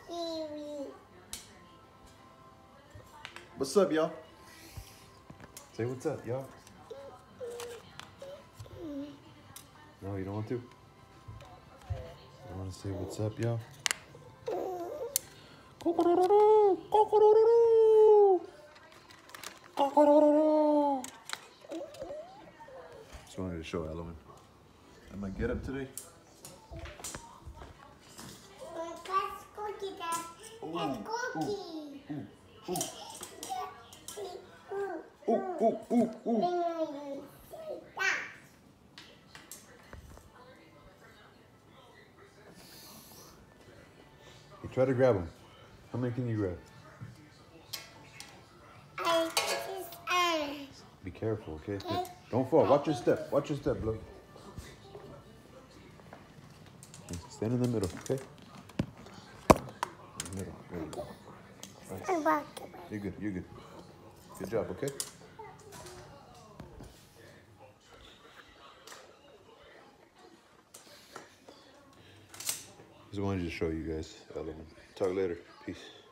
What's up, y'all? Say what's up, y'all. No, you don't want to? You want to say what's up, y'all? Just wanted to show Elowen. Am I get up today? You try to grab him. How many can you grab? Be careful, okay? Don't fall. Watch your step. Watch your step, look. Stand in the middle, okay? In the middle. There you go. Nice. You're good. You're good. Good job, okay? Just wanted to show you guys. Talk later. Peace.